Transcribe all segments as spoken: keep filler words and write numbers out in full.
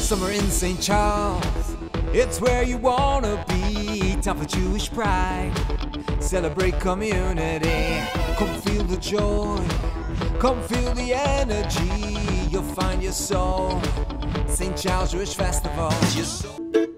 Summer in Saint Charles, it's where you wanna be. Time for Jewish pride, celebrate community. Come feel the joy, come feel the energy. You'll find your soul, Saint Charles Jewish Festival. Your soul.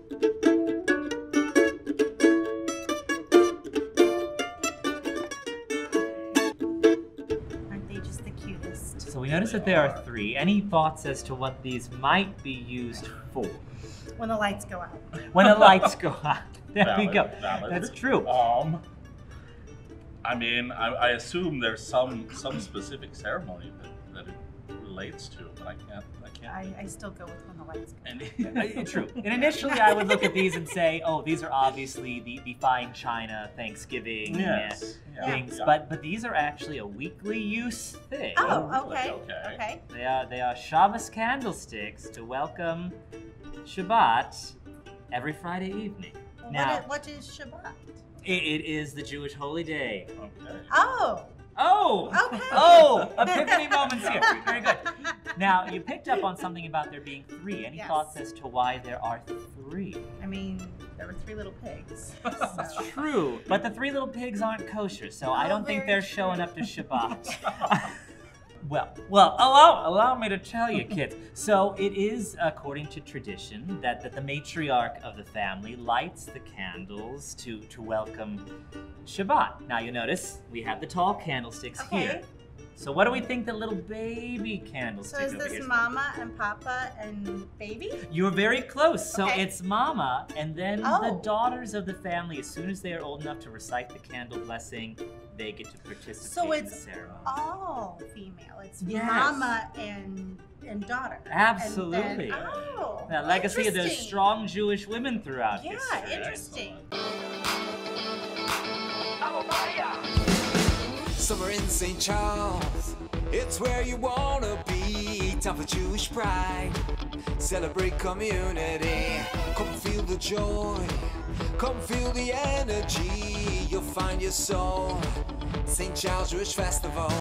So we noticed that there are three. Any thoughts as to what these might be used for? When the lights go out. When the lights go out. There Valid, we go. valid. That's true. Um, I mean, I, I assume there's some some specific ceremony that, that it relates to, but I can't. I can't. I, I still go with when the lights go And Uh, True. And initially I would look at these and say, oh, these are obviously the, the fine china Thanksgiving Yes. uh, Yeah. things, Yeah. but but these are actually a weekly use thing. Oh, really? okay. Okay. Okay. They are they are Shabbos candlesticks to welcome Shabbat every Friday evening. Well, Now- what, is, what is Shabbat? It, it is the Jewish holy day. Okay. Oh. Oh! Okay. Oh! Epiphany moments here. Very good. Now, you picked up on something about there being three. Any Yes. thoughts as to why there are three? I mean, there were three little pigs. It's So. true, but the three little pigs aren't kosher, so I Oh, don't think very they're true. showing up to Shabbat. Well, well, allow allow me to tell you, kids. So it is, according to tradition, that, that the matriarch of the family lights the candles to to welcome Shabbat. Now you notice we have the tall candlesticks Okay. here. So what do we think the little baby candlestick So is over this here is? Mama and Papa and Baby? You're very close. So Okay. it's Mama, and then the Oh. daughters of the family, as soon as they are old enough to recite the candle blessing, they get to participate So in the it's ceremony. all female. It's Yes. Mama and and daughter. Absolutely. And then, oh. The legacy of those interesting. strong Jewish women throughout Yeah, history. interesting. Summer in Saint Charles, it's where you wanna be. Time for Jewish pride, celebrate community. Come feel the joy, come feel the energy. You'll find your soul, Saint Charles Jewish Festival.